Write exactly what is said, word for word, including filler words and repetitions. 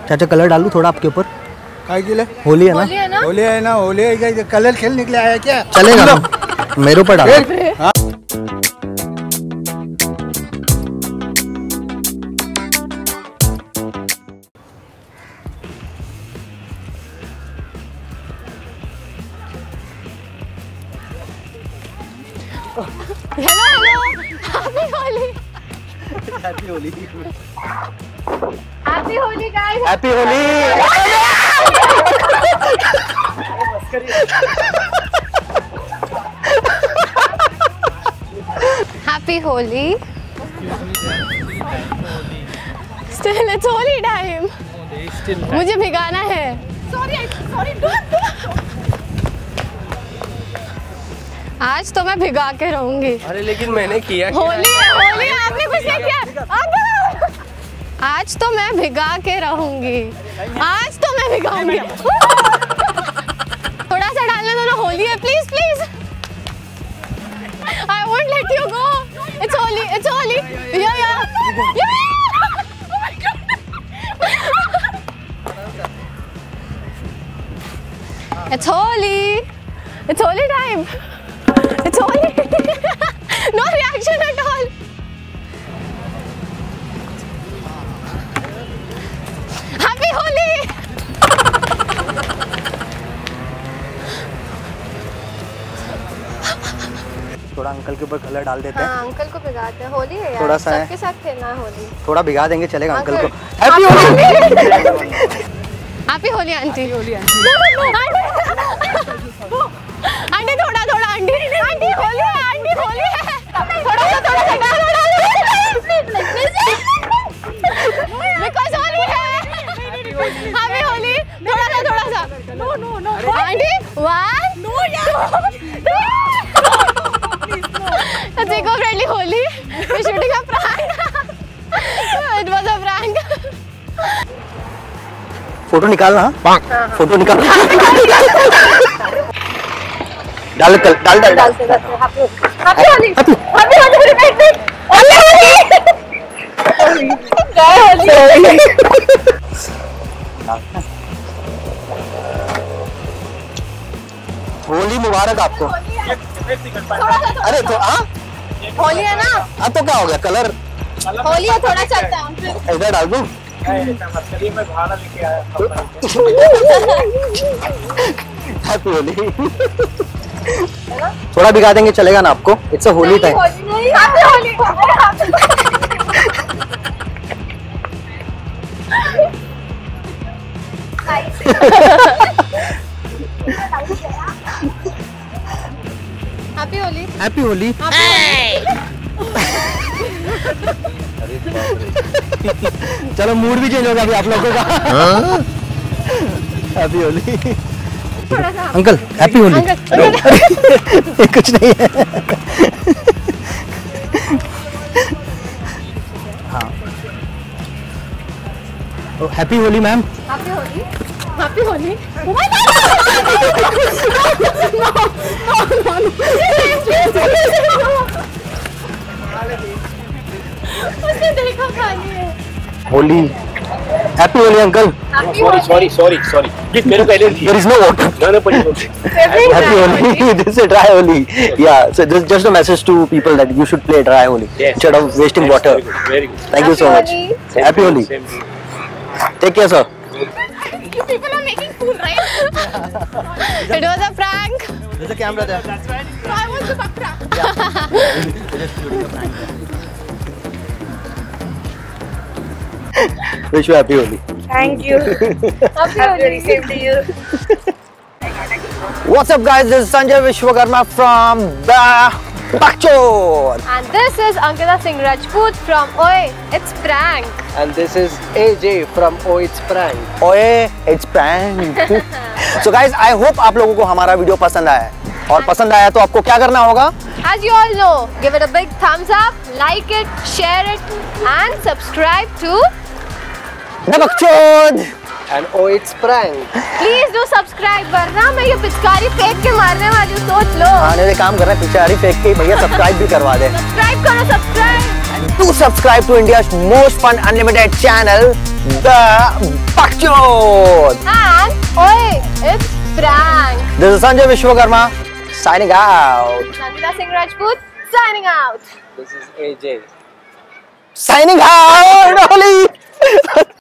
चाचा कलर डालूं थोड़ा आपके ऊपर? काय के लिए? होली है ना? होली है ना? होली है ना, होली है क्या? कलर खेल निकले आया क्या? चलेगा ना? मेरे ऊपर डालो। हाँ? Hello hello, happy Holi. Happy Holi. Happy Holi guys. Happy Holi. Happy Holi. Still it's Holi time. मुझे भिगाना है। Sorry sorry don't. आज तो मैं भिगा के रहूंगी। अरे लेकिन मैंने किया होली है, होली है, आपने कुछ नहीं किया। आज तो मैं भिगा के रहूंगी। आज तो मैं भिगाऊंगी। थोड़ा सा डालने दो ना, होली है, please please. I won't let you go. It's Holi, it's Holi. Yeah yeah it's Holi. It's Holi time. It's holy. No reaction at all. Happy Holi. थोड़ा अंकल के ऊपर कलर डाल देते हैं। हाँ, अंकल को भिगाते हैं। होली है यार, थोड़ा सा है। सबके साथ खेलना है होली। थोड़ा भिगा देंगे, चलेगा अंकल को। Happy Holi. Happy Holi aunty. Holi aunty. Aunty थोड़ा थोड़ा आंटी। आंटी होली है, आंटी होली है। थोड़ा सा थोड़ा सा डालो डालो। बिकॉज़ होली है। हैप्पी होली। थोड़ा सा थोड़ा सा। No no no. Aunty one. No यार। It's eco-friendly Holi. We're shooting a prank. It was a prank. Photo निकालना। हाँ फोटो निकाल। डाल डाल डाल डाल डाल। Happy Holi. Happy Holi. Wait wait. Holi Holi. काय होली। होली मुबारक आपको। अरे तो हाँ होली है ना? हाँ तो क्या हो गया, कलर होली है, थोड़ा चलता है। इधर डाल दूँ। हैप्पी होली। थोड़ा भिगा देंगे, चलेगा ना आपको? It's a Holi time. Happy Holi. Happy Holi. Happy Holi. चलो मूड भी चेंज होगा अभी आप लोगों का। Happy Holi. Uncle happy Holi. कुछ नहीं है। हाँ happy Holi ma'am. Happy Holi. Happy Holi. उसने देखा खाली है। Holi. Happy Holi uncle. Sorry sorry sorry sorry please मेरे को allergy there is no water. ना ना पड़ी happy Holi. This is dry Holi. Yeah so just a message to people that you should play dry Holi instead of wasting water. Very good. Thank you so much. Happy Holi. Take care sir. You people are making fool, right? It was a prank. There's a camera there. So I was the prank. Wish you happy Holi. Thank you. Happy Holi. Same to you. What's up guys, this is Sanjay Vishwakarma from the Bakchor. And this is Ankita Singh Rajput from Oi, It's Prank. And this is A J from Oh It's Prank. Oye, it's prank. So guys, I hope आप लोगों को हमारा video पसंद आया है। और पसंद आया तो आपको क्या करना होगा? As you all know, give it a big thumbs up, like it, share it, and subscribe to The Bakchor. And Oh It's Prank. Please do subscribe, वरना मैं ये पिचकारी फेंक के मारने वाली हूँ, सोच लो। आने वाले काम कर रहे हैं, पिचकारी फेंक के भैया सब्सक्राइब भी करवा दे। Subscribe करो, subscribe. Do subscribe to India's most fun unlimited channel the Bakchod. And oi, it's prank. This is Sanjay Vishwakarma signing out. Nandita Singh Rajput signing out. This is A J. Signing out. Holy.